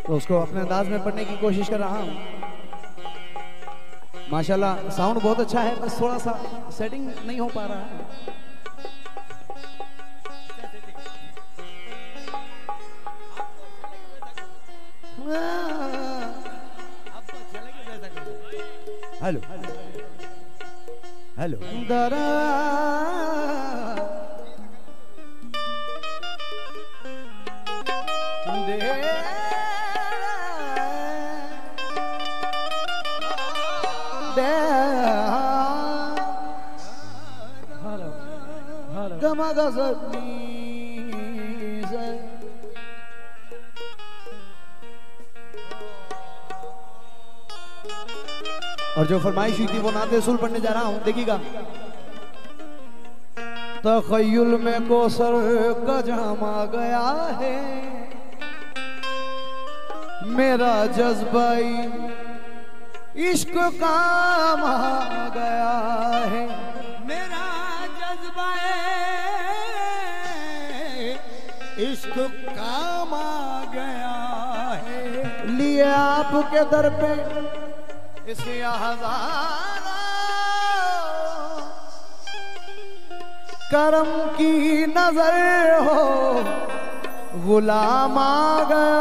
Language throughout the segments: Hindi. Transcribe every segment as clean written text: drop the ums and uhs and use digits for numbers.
तो उसको अपने अंदाज में पढ़ने की कोशिश कर रहा हूँ। माशाल्लाह साउंड बहुत अच्छा है, बस थोड़ा सा सेटिंग नहीं हो पा रहा है। हेलो हेलो दरा गमा और जो फरमाइश हुई थी वो नाते रसूल पढ़ने जा रहा हूं, देखिएगा। तखय्युल में कोसर का जामा गया है, मेरा जज्बाई इश्क काम आ गया है, मेरा जज्बाए इश्क काम आ गया है। लिए आपके दर पे इसे हज़ारों करम की नजर हो, गुलाम आ गया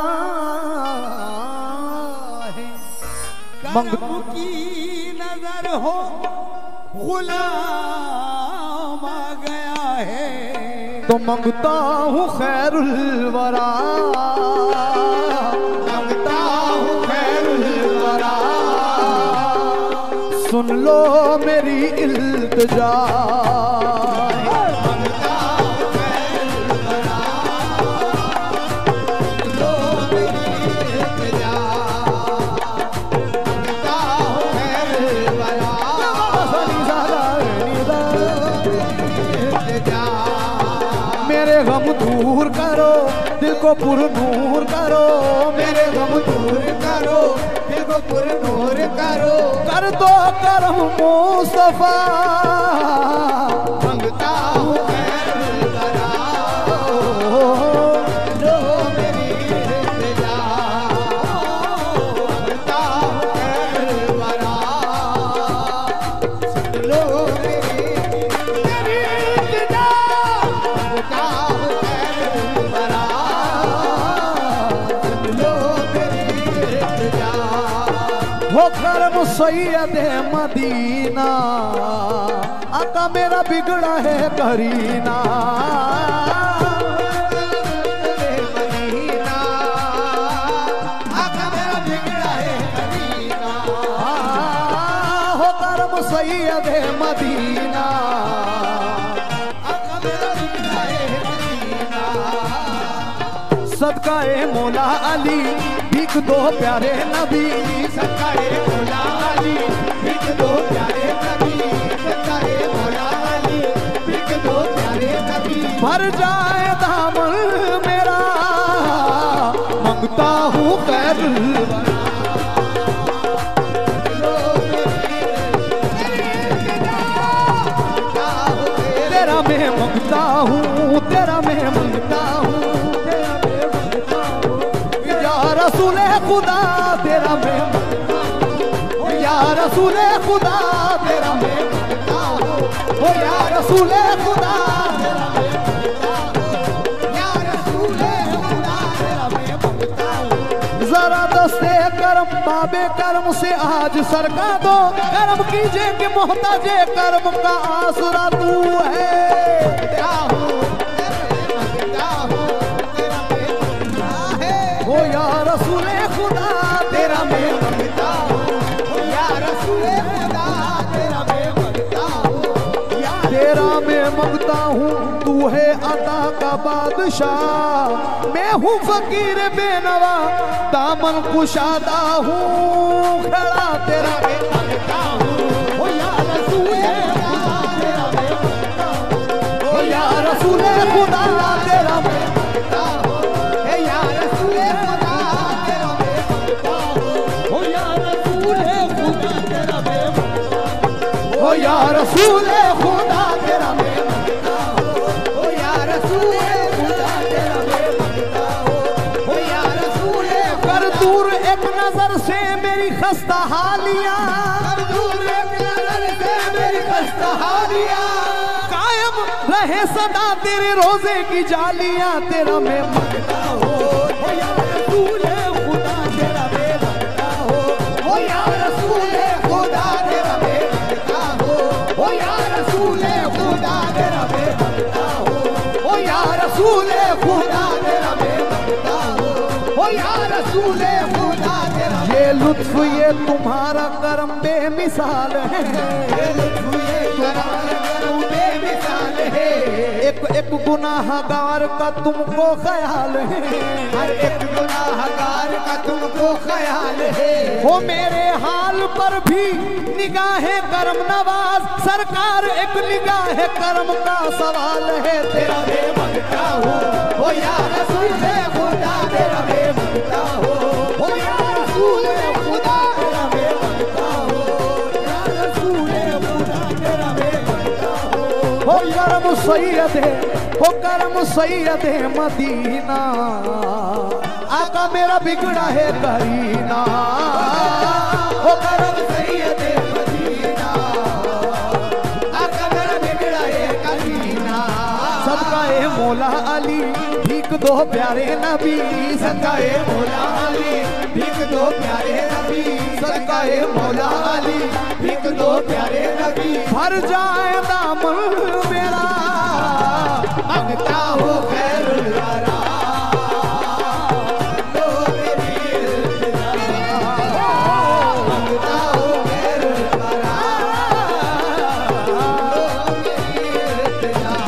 है। करम की नजर हो, गुलाम आ गया है। तो मंगता हूँ खैरुल वरा, मंगता हूँ खैरुल वरा, सुन लो मेरी इल्तिजा। मंगता हूँ खैरुल वरा, सुन लो मेरी इल्तिजा। मंगता हूँ खैरुल वरा, मेरे गम दूर करो, दिल को पुरनूर करो, मेरे गम दूर करो, दिल को पुरनूर करो, कर दो करम मुस्तफा। मंगता हूँ खैरुल वरा, लो मेरी इल्तिजा। मंगता हूँ खैरुल वरा, सुन लो मेरी इल्तिजा। मंगता हूँ खैरुल वरा, सुन लो मेरी इल्तिजा। हो करम सैयद मदीना, आका मेरा बिगड़ा है करीना। मदीना, आका मेरा बिगड़ा है करीना। हो करम सैयद मदीना, आका मेरा बिगड़ा है करीना। सदका ए मौला अली भीख दो प्यारे नबी, सदका ए मौला अली भीख दो प्यारे नबी, सदका ए मौला अली भीख दो प्यारे नबी। भर जाए दामन मेरा, मंगता हूँ खैरुल वरा। तेरा मैं मंगता हूँ, तेरा मैं मंगता हूँ, तेरा मैं मंगता हूँ। या रसूले खुदा तेरा मैं मंगता हूँ, या रसूले खुदा तेरा मैं मंगता हूँ, ओ या रसूले खुदा तेरा मैं मंगता हूँ, या रसूले खुदा तेरा मैं मंगता हूँ। जरा दस्ते करम बाबे करम से आज सरका दो, करम कीजिए कि मोहताजे करम का आसरा तू है। मंगता हूँ, तेरा मैं मंगता हूँ, तेरा मैं मंगता है। ओ या रसूले खुदा तेरा मैं मंगता हूँ, ओ या रसूले खुदा तेरा मैं मंगता हूँ, या तेरा मैं मंगता हूँ। तू है अता का बादशाह, मैं हूँ फकीर बेनवा, दामन कुशादा हूँ खड़ा तेरा मैं मंगता हूँ। ओ या रसूले खुदा तेरा मैं मंगता हूँ, ओ या रसूले खुदा तेरा मैं मंगता हूँ, ए या रसूले खुदा तेरा मैं मंगता हूँ, ओ या रसूले खुदा तेरा मैं मंगता हूँ, ओ या रसूले खुदा तेरा मैं मंगता हूँ, ओ या रसूले खुदा तेरा मैं मंगता हूँ, ओ या रसूले खस्ता हालियां, दूर एक नजर से मेरी खस्ता हालियां, कायम रहे सदा तेरे रोजे की जालियां। तेरा मैं मांगता हो या रसूल खुदा, तेरा मैं मांगता हो या रसूल खुदा, तेरा मैं मांगता हो या रसूल खुदा, तेरा मैं मांगता हो या रसूल खुदा, तेरा मैं मांगता हो या रसूल खुदा, तेरा। ये लुत्फ ये तुम्हारा करम बेमिसाल है, ये लुत्फ ये करम बेमिसाल है। एक गुनाहगार का तुमको ख्याल है, हर एक गुनाहगार का तुमको ख्याल है। वो मेरे हाल पर भी निगाहे करम नवाज, सरकार एक निगाहे करम का सवाल है। तेरा मैं मांगता हूँ ओ या रसूल खुदा, तेरा मैं मांगता हूँ ओ या रसूल खुदा, तेरा मैं मांगता हूँ या रसूल खुदा, तेरा मैं मांगता हूँ। हो करम सैयद है, हो करम सैयद मदीना, आका मेरा बिगड़ा है करीना। हो करम सैयद मदीना, आका मेरा बिगड़ा है करीना। सदका ए मौला अली भीख दो प्यारे नबी, सदका ए मौला अली भीख दो प्यारे नबी, सदका ए मौला अली भीख दो प्यारे नबी। भर जाए दामन मेरा मांगता हूँ खैरुल वरा, लो मेरी मांगता हूँ खैरुल वरा, लो मेरी इल्तिजा,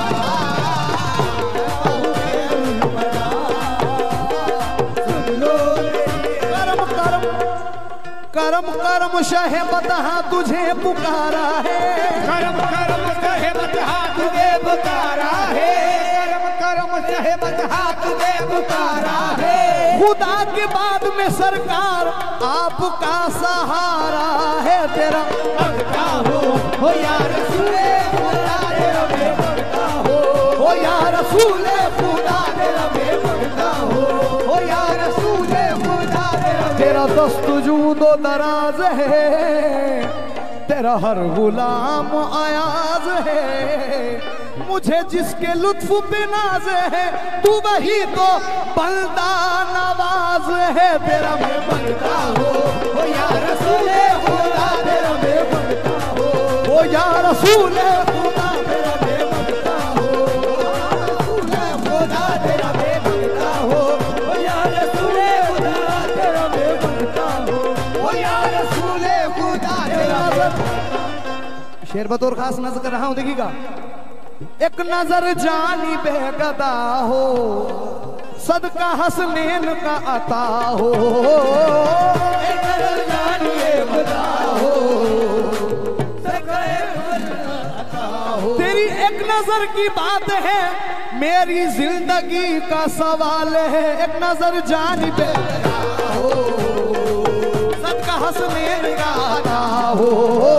खैरुल वरा, सुन लो करम करम करम करम शहे बतहा तुझे पुकारा है, करम करम साहिबत तुझे पुकारा है, करम करम साहिबत तुझे पुकारा है। खुदा के बाद में सरकार आपका सहारा है। तेरा मांगता हूँ हो या रसूल खुदा, तेरा मैं मांगता हूँ हो या रसूल खुदा, तेरा मैं मांगता हूँ हो या रसूल खुदा, तेरा दस्तजूदो दराज है, तेरा हर गुलाम आयाज है। मुझे जिसके लुत्फ पे नाज है, तू वही तो बंदा नवाज है। तेरा मैं मांगता हूँ हो या रसूल खुदा, तेरा मैं मांगता हूँ हो या रसूल खुदा, तेरा मैं मांगता हूँ रसूल खुदा, तेरा मैं मांगता हूँ हो या रसूल खुदा, तेरा मैं मांगता हूँ हो या रसूल खुदा, तेरा। शेर बतौर खास नजर कर रहा हूं, देखिएगा। एक नजर जानी बेगदा हो, सदका हसनैन का अता हो, एक नजर जानी बेगदा हो, सदका अता हो। तेरी एक नजर की बात है, मेरी जिंदगी का सवाल है। एक नजर जानी बेगदा हो, सदका हसनैन का अता हो,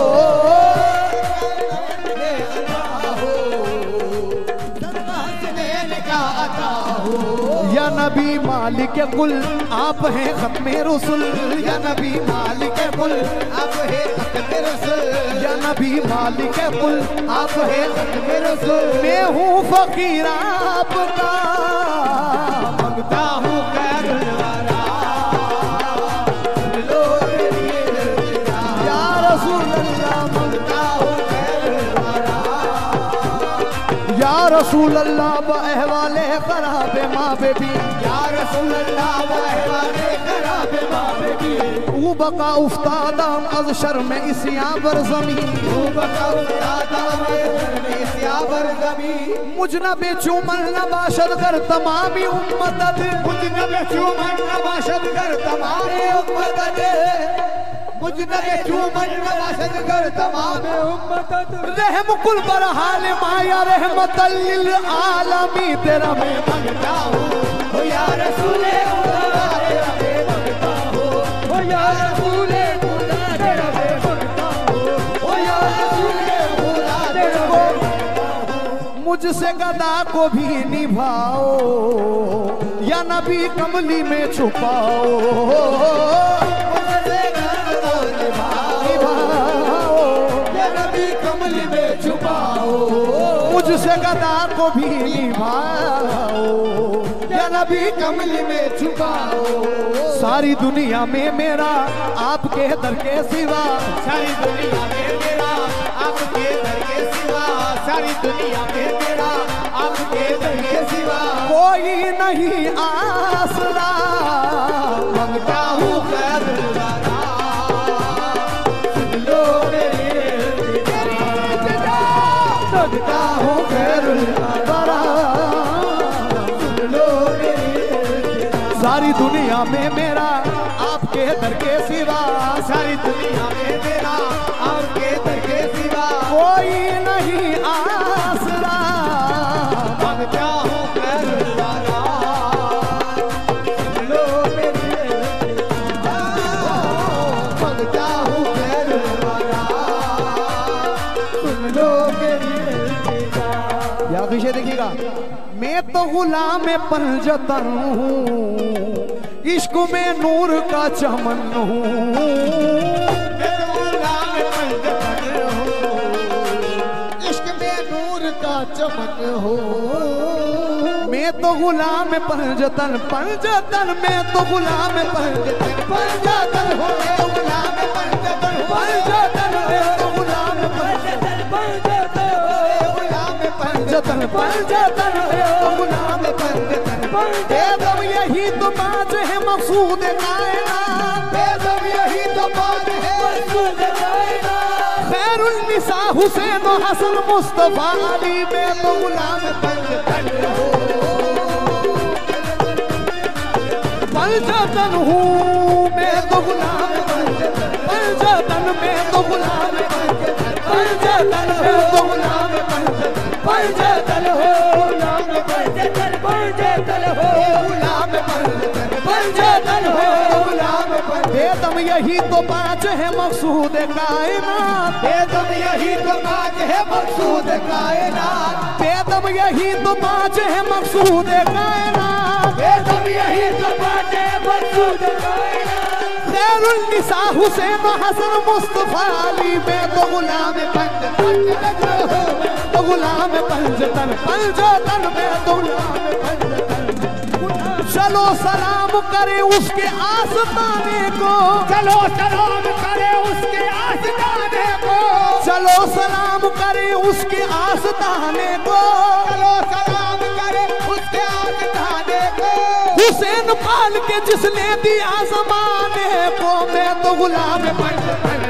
या नबी मालिक कुल आप हैं खत्मे रसूल, या नबी मालिक कुल आप हैं खत्मे रसूल, या नबी मालिक कुल आप हैं खत्मे रसूल। मैं हूँ फकीर आपका, मांगता हूँ खैरुल वरा, लो मेरी इल्तिजा, या रसूल अल्लाह मांगता हूँ खैरुल वरा, या रसूल अल्लाह बहवाले खराबे माँ बेबी, या रसूल अल्लाह वाले खराबे माँ बेबी। ऊ बका उफ्तादाम अज शर्म इसिया बर जमी, तू बताओ दादा में सियावर जमी, मुझ न बेचूमन नबाशद कर तमामी उम्मत, मुझ न बेचूमन नबाशद कर तमामे उम्मत, मुझ न बेचूमन नबाशद कर तमामे उम्मत। रहम कुल पर हाल माया रहमतल लिल आलमी। तेरा मैं मांगता हूँ हो या रसूल खुदा, तेरा मैं मांगता हूँ हो या रसूल खुदा, तेरा मैं मांगता हूँ हो या रसूल खुदा, तेरा मैं मांगता हूँ। मुझसे गदा को भी निभाओ, या नबी कमली में छुपाओ, मुझसे गदा को भी निभाओ, या नबी कमल में छुपाओ। सारी दुनिया में मेरा आपके दर के सिवा, सारी दुनिया में मेरा आपके दर के सिवा, सारी दुनिया में मेरा आपके दर के सिवा कोई नहीं आसरा। मंगता हूँ खैरुल वरा, सुन लो मेरी इल्तिजा। मंगता हूँ खैरुल वरा, सुन लो मेरी इल्तिजा। सारी दुनिया में मेरा आपके दर के सिवा, सारी दुनिया में मेरा आपके दर के सिवा कोई नहीं आसरा। मंगता हूँ खैरुल वरा, सुन लो मेरी इल्तिजा। मंगता हूँ खैरुल वरा, सुन लो मेरी इल्तिजा। या विषय देखिएगा, मैं तो गुलाम पंजतन हूँ, इश्क में नूर का चमन हूँ। मैं तो गुलाम पंजतन हूँ, इश्क में नूर का चमन हो। मैं तो गुलाम पंजतन, पंजतन मैं तो गुलाम पंजतन, पंजतन हो मैं तो गुलाम पंजतन हो। पंजतन मैं तो गुलाम पंजतन, पंजतन हो गुलाम पंजतन पंजतन मैं तो गुलाम पंजतन। बेदम यही तो बात है मकसूद कायनात, बेदम यही तो बात है मकसूद कायनात। खैरुल निसा हुसैन और हसन मुस्तफा अली में तो गुलाम पंजतन हो, पंजतन हूँ मैं तो गुलाम पंजतन, पंजतन में तो गुलाम पंजतन, पंजतन में तो गुलाम पंजतन, पंजतन हो गुलाम पंजतन, पंजतन हो गुलाम पंजतन, पंजतन हो गुलाम पंजतन। बेदम यही तो बात है मकसूद कायनात, बेदम यही तो बात है मकसूद कायनात। बेदम यही तो बात है मकसूद कायनात। बेदम यही तो बात है मकसूद कायनात। खैरुल निसा हुसैन और हसन मुस्तफा अली में तो गुलाम पंजतन, तो गुलाम पंजतन, पंजतन में तो गुलाम पंजतन। चलो सलाम करे उसके आस्ताने को, चलो सलाम करे उसके आस्ताने को, चलो सलाम करे उसके आस्ताने को। चलो सलाम करे उसके आस्ताने को। हुसैन पाल के जिसने दिया जमाने को, मैं तो गुलाम पंजतन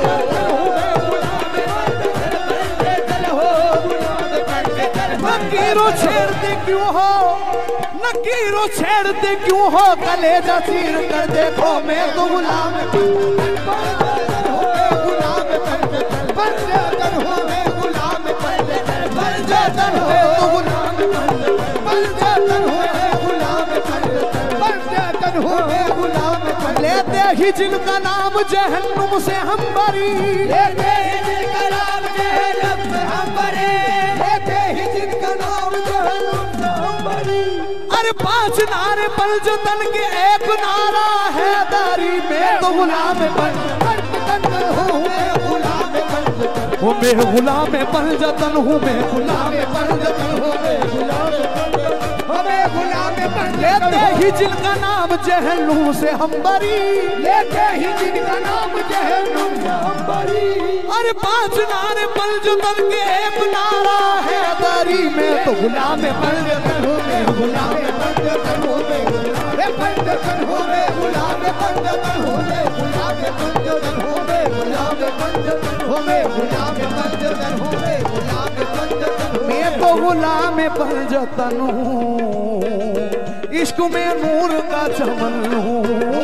नकीरो छेड़ते क्यों हो, नकीरो छेड़ते क्यों हो, कलेजा चीर कर देखो मैं तो गुलाम पंजतन हो मैं गुलाम पंजतन, पंजतन हो मैं गुलाम पंजतन, पंजतन हो तो गुलाम पंजतन हो मैं गुलाम पंजतन, पंजतन हो मैं गुलाम पंजतन। लेते ही जिनका नाम जहन्नुम से हम बरी, लेते ही जिनका नाम जहन्नुम से हम बरी, लेते ही जिनका नाम जहन्नुम से हम बरी। अरे 5 नारे पंजतन के एक नारा है दारी में तो गुलाम पंजतन हूँ मैं गुलाम पंजतन, हूँ मैं गुलाम पंजतन हूँ मैं गुलाम पंजतन हूँ मैं गुलाम पंजतन, हमें गुलाम पंजतन। लेते ही जिनका नाम जहन्नुम से हम बरी, लेते ही जिनका नाम जहन्नुम से हम बरी। अरे 5 नारे पंजतन के एक नारा है दारी में तो गुलाम पंजतन हूँ मैं गुलाम पंजतन हूँ मैं गुलाम पंजतन हूँ मैं गुलाम पंजतन हूँ मैं गुलाम पंजतन हूँ मैं गुलाम पंजतन हूँ मैं गुलाम पंजतन हूँ मैं गुलाम पंजतन हूँ। मैं तो गुलाम पंजतन हूँ, इश्क में नूर का चमन हूँ।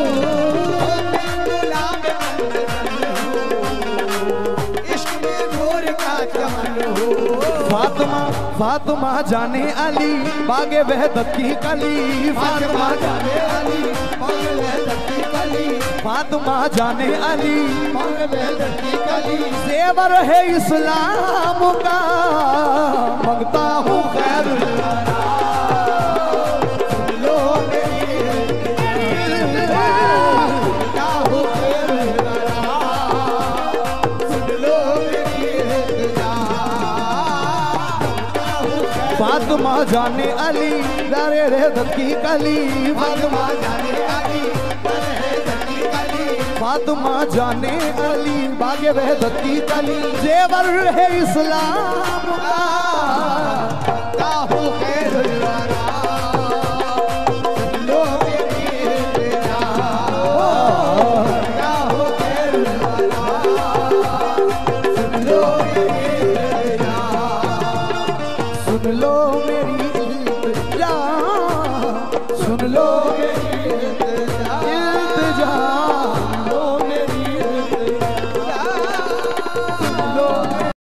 गुलाम पंजतन हूँ, इश्क में नूर का चमन हूँ। फातिमा फातिमा जाने अली बागे वहदत की कली, फातिमा जाने अली बागे वहदत की कली, फातिमा जाने अली बागे वहदत की कली। जेवर है इस्लाम का, मंगता हूँ खैरुल वरा। सुन लो मेरी मंगता हूँ खैरुल वरा, सुन लो मेरी इल्तिजा। मंगता हूँ फातिमा जाने अली दरे रे दकी कली फातिमा जाने अली दरे दकी कली फातिमा जाने अली बागे वह दकी कली जेवर है इस्लाम का ताहू खैरुल वरा लो मेरी बेटा ताहू खैरुल वरा लो मेरी बेटा सुन लो